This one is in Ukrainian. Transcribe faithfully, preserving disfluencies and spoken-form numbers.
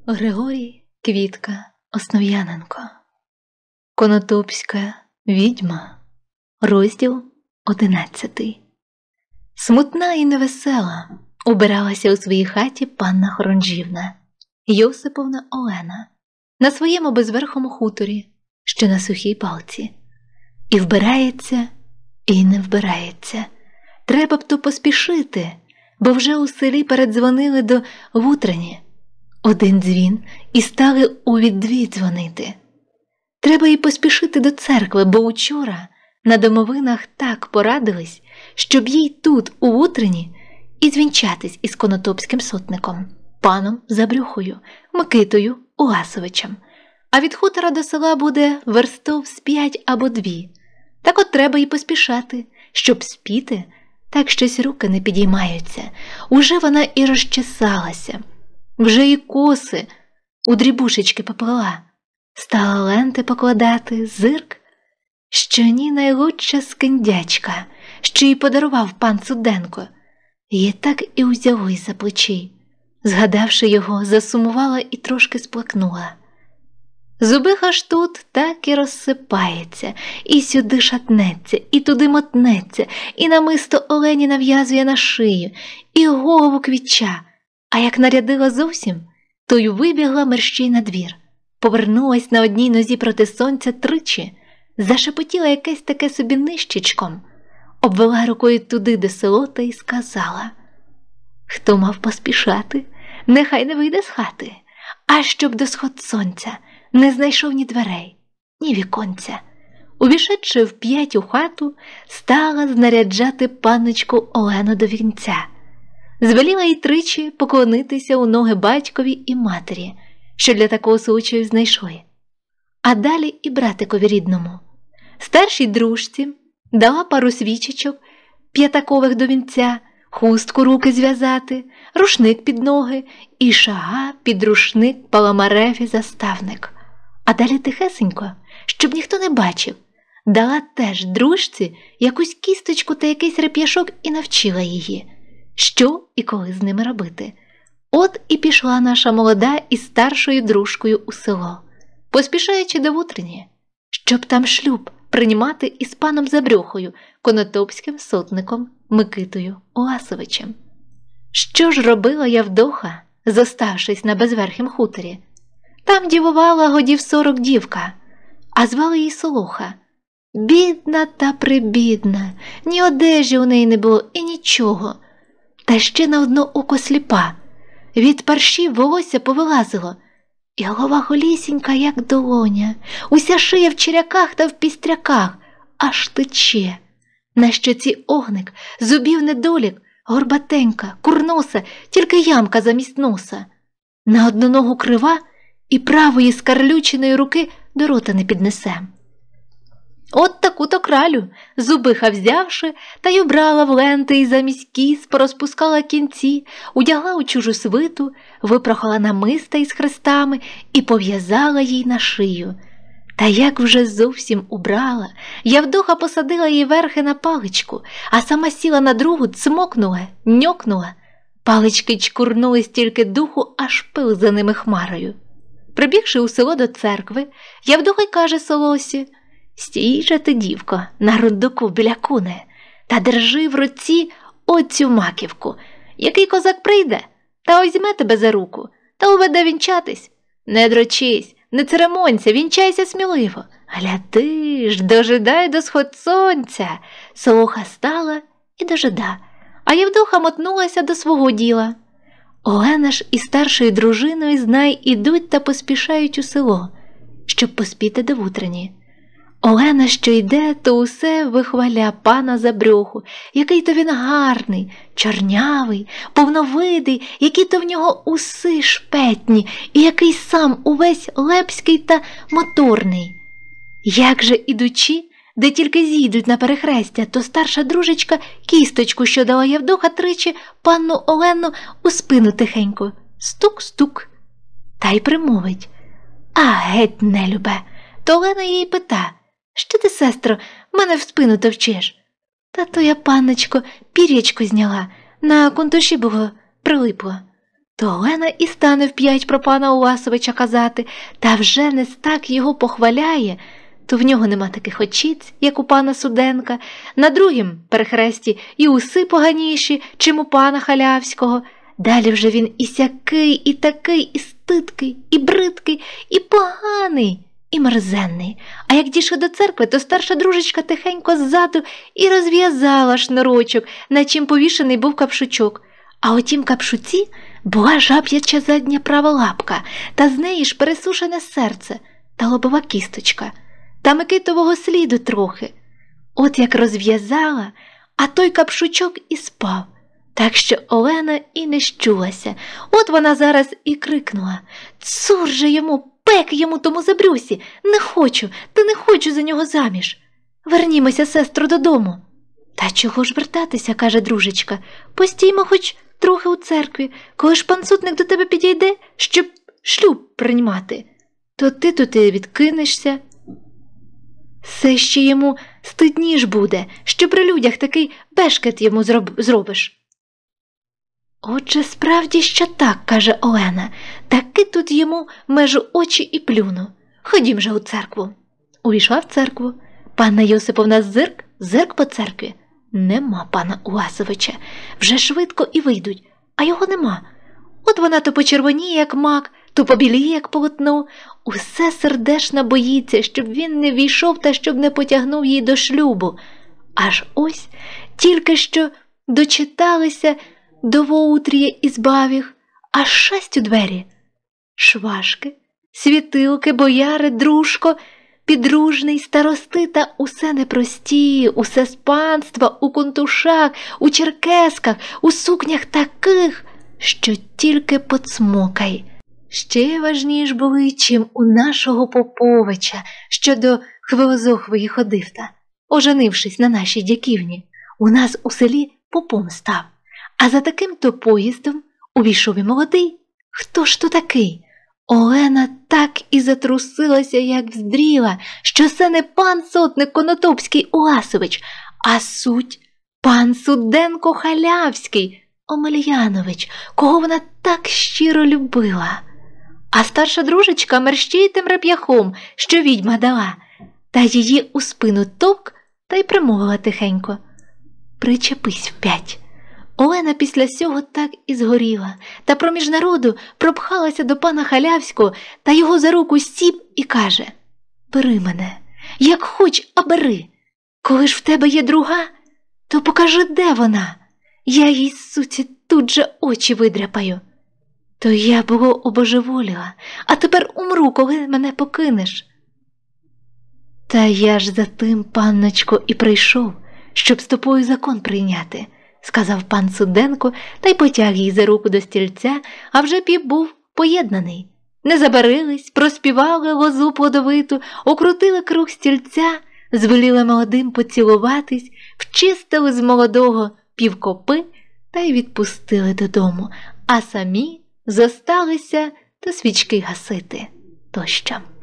Григорій Квітка Основ'яненко. Конотопська відьма. Розділ одинадцятий. Смутна і невесела убиралася у своїй хаті панна Хоронжівна Йосиповна Олена на своєму безверхому хуторі, що на сухій палці. І вбирається, і не вбирається. Треба б то поспішити, бо вже у селі передзвонили до вутрені. Один дзвін і стали у віддві дзвонити. Треба й поспішити до церкви, бо учора на домовинах так порадились, щоб їй тут, у Утрені, і звінчатись із конотопським сотником, паном Забрюхою, Микитою Уласовичем. А від хутора до села буде верстов з п'ять або дві. Так от треба й поспішати, щоб спіти, так щось руки не підіймаються. Уже вона і розчесалася, вже і коси у дрібушечки поплела. Стала ленти покладати, зирк, що ні найлучша скиндячка, що їй подарував пан Цуденко. Її так і узяло із-за плечей. Згадавши його, засумувала і трошки сплакнула. Зубиха ж тут так і розсипається, і сюди шатнеться, і туди мотнеться, і намисто Олені нав'язує на шию, і голову квіча. А як нарядила зовсім, то й вибігла мерщій на двір. Повернулась на одній нозі проти сонця тричі, зашепотіла якесь таке собі нищечком, обвела рукою туди, де село, та й сказала: «Хто мав поспішати, нехай не вийде з хати, а щоб до сход сонця не знайшов ні дверей, ні віконця». Увійшедши вп'ять у хату, стала знаряджати панночку Олену до вінця. Звеліла їй тричі поклонитися у ноги батькові і матері, що для такого случаю знайшли. А далі і братикові рідному. Старшій дружці дала пару свічечок п'ятакових до вінця, хустку руки зв'язати, рушник під ноги і шага під рушник паламареві заставник. А далі тихесенько, щоб ніхто не бачив, дала теж дружці якусь кісточку та якийсь реп'яшок і навчила її, що і коли з ними робити. От і пішла наша молода із старшою дружкою у село, поспішаючи до Утрені, щоб там шлюб приймати із паном Забрюхою, конотопським сотником Микитою Уласовичем. Що ж робила Явдоха, зоставшись на безверхім хуторі? Там дівувала годів сорок дівка, а звали її Солоха. Бідна та прибідна, ні одежі у неї не було і нічого, та ще на одно око сліпа. Від паршів волосся повилазило, і голова голісінька, як долоня, уся шия в черяках та в пістряках, аж тече. На щоці огник, зубів недолік, горбатенька, курноса, тільки ямка замість носа. На одну ногу крива і правої скарлюченої руки до рота не піднесе. От таку-то кралю, зубиха взявши, та й убрала в ленти і замість кіз, порозпускала кінці, удягла у чужу свиту, випрохала намиста із хрестами і пов'язала їй на шию. Та як вже зовсім убрала, Явдоха посадила її верхи на паличку, а сама сіла на другу, цмокнула, ньокнула. Палички чкурнули стільки духу, аж пил за ними хмарою. Прибігши у село до церкви, Явдоха й каже Солосі: «Стій же ти, дівко, на рундуку біля куни, та держи в руці оцю маківку. Який козак прийде, та озьме тебе за руку, та уведе вінчатись. Не дрочись, не церемонься, вінчайся сміливо. Гляди ж, дожидай до сход сонця». Солоха стала і дожида, а Явдоха мотнулася до свого діла. Олена ж із старшою дружиною, знай, ідуть та поспішають у село, щоб поспіти до Утрені. Олена, що йде, то усе вихваля пана Забрюху, який то він гарний, чорнявий, повновидий, які то в нього уси шпетні, і який сам увесь лепський та моторний. Як же ідучи, де тільки зійдуть на перехрестя, то старша дружечка кісточку, що дала Явдоха тричі, панну Олену у спину тихенько стук-стук, та й примовить: «А геть, нелюбе!» То Олена її пита: «Що ти, сестро, мене в спину товчеш?» «Та то я, панночко, пір'ячко зняла, на кунтуші було прилипло». То Олена і стане вп'ять про пана Уласовича казати, та вже не так його похваляє, то в нього нема таких очіць, як у пана Суденка, на другім перехресті і уси поганіші, чим у пана Халявського. Далі вже він і сякий, і такий, і стидкий, і бридкий, і поганий, і мерзенний. А як дійшли до церкви, то старша дружечка тихенько ззаду і розв'язала шнурочок, на чим повішений був капшучок. А у тім капшуці була жаб'яча задня права лапка, та з неї ж пересушене серце та лобова кісточка, та Микитового сліду трохи. От як розв'язала, а той капшучок і спав. Так що Олена і не щулася. От вона зараз і крикнула: «Цур же йому, пек йому тому забрюсі! Не хочу, та не хочу за нього заміж! Вернімося, сестро, додому!» «Та чого ж вертатися?» – каже дружечка. «Постіймо хоч трохи у церкві, коли ж пан сотник до тебе підійде, щоб шлюб приймати, то ти тут і відкинешся. Все ще йому стидніш буде, що при людях такий бешкет йому зроб... зробиш». «Отже, справді, що так», – каже Олена, – «таки тут йому межу очі і плюну. Ходім же у церкву». Увійшла в церкву. Панна Йосиповна зирк, зирк по церкві. Нема пана Уласовича. Вже швидко і вийдуть, а його нема. От вона то почервоніє, як мак, то побіліє, як полотно. Усе сердешна боїться, щоб він не війшов та щоб не потягнув її до шлюбу. Аж ось тільки що дочиталися до воутрія із бавіх, аж шасть у двері. Швашки, світилки, бояри, дружко, підружний, старости та усе непрості, усе з панства, у кунтушах, у черкесках, у сукнях таких, що тільки поцмокай. Ще важніш були, чим у нашого Поповича, що до Хвилозохвої ходив та, оженившись на нашій дяківні, у нас у селі попом став. А за таким-то поїздом увійшов і молодий. Хто ж то такий? Олена так і затрусилася, як вздріла, що це не пан сотник Конотопський Уласович, а суть пан Суденко Халявський Омельянович, кого вона так щиро любила. А старша дружечка мерщіє тим реп'яхом, що відьма дала, та її у спину товк та й примовила тихенько: «Причепись вп'ять». Олена після сього так і згоріла, та проміж народу пропхалася до пана Халявського та його за руку сіп і каже: «Бери мене, як хоч, а бери. Коли ж в тебе є друга, то покажи, де вона. Я їй, суці, тут же очі видряпаю. То я було обожеволіла, а тепер умру, коли мене покинеш». «Та я ж за тим, панночко, і прийшов, щоб з тобою закон прийняти», – сказав пан Суденко, та й потяг її за руку до стільця, а вже піп був поєднаний. Не забарились, проспівали лозу плодовиту, окрутили круг стільця, звеліли молодим поцілуватись, вчистили з молодого півкопи та й відпустили додому, а самі зосталися та свічки гасити тощо.